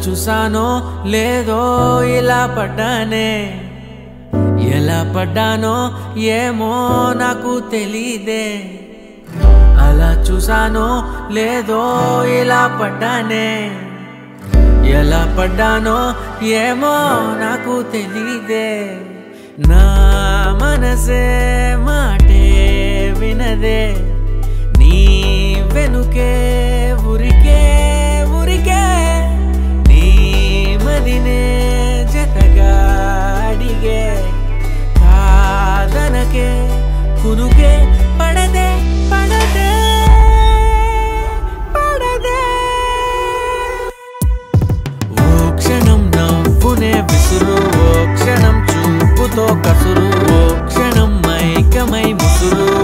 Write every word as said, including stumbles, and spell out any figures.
చూసానో లేదో ఇలా పడ్డానే, ఎలా పడ్డానో ఏమో నాకు తెలీదే. అలా చూసానో లేదో ఇలా పడ్డానే, ఎలా పడ్డానో ఏమో నాకు తెలీదే. నా మనసే మాటే వినదే, నీ వెనుకే ఉరికే ఉరికే, నీ మదినే జతగా అడిగే. కాదనకే కునుకే పడదే పడదే పడదే. ఓ క్షణం నవ్వునే విసురు, ఓ క్షణం చూపుతో కసురు, ఓ క్షణం మైకమై ముసురు.